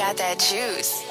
got that juice.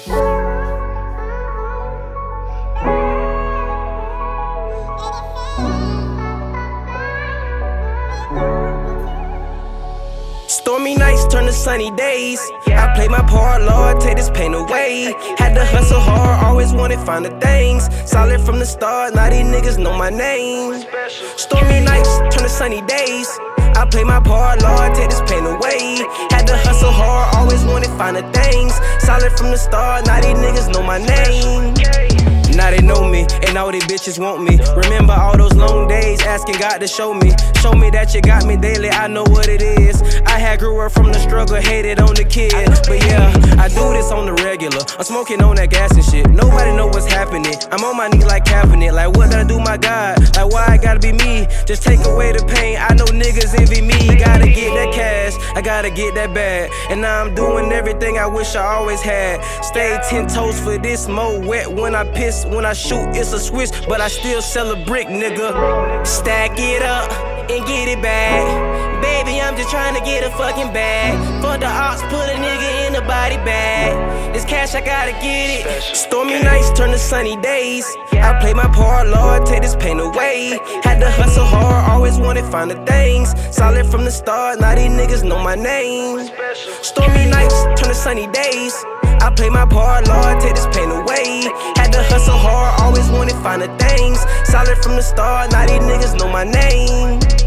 Stormy nights turn to sunny days. I play my part, Lord, take this pain away. Had to hustle hard, always wanted finer things. Solid from the start, now these niggas know my name. Stormy nights turn to sunny days. I play my part, Lord, take this pain away. Had to hustle hard, always wanted finer things. Solid from the start, now these niggas know my name. Now they know me, and all these bitches want me. Remember all those long days asking God to show me that you got me daily, I know what it is. I had grew up from the struggle, hated on the kid. But yeah, I do this on the regular. I'm smoking on that gas and shit. Nobody know what's happening. I'm on my knees like Kaepernick. Like what did I do, my God? Like why I gotta be me? Just take away the pain, I know niggas envy me. Gotta get that cash, I gotta get that bag. And now I'm doing everything I wish I always had. Stay 10 toes for this, more wet when I piss. When I shoot, it's a switch, but I still sell a brick, nigga. Stack it up and get it back. Baby, I'm just trying to get a fucking bag. For the ops, put a nigga in the body bag. This cash, I gotta get it. Stormy nights turn to sunny days. I play my part, Lord, take this pain away. Had to hustle hard, always wanted finer things. Solid from the start, now these niggas know my name. Stormy nights turn to sunny days. I play my part, Lord, take this pain away. Had to hustle hard, always wanted finer things. Solid from the start, now these niggas know my name.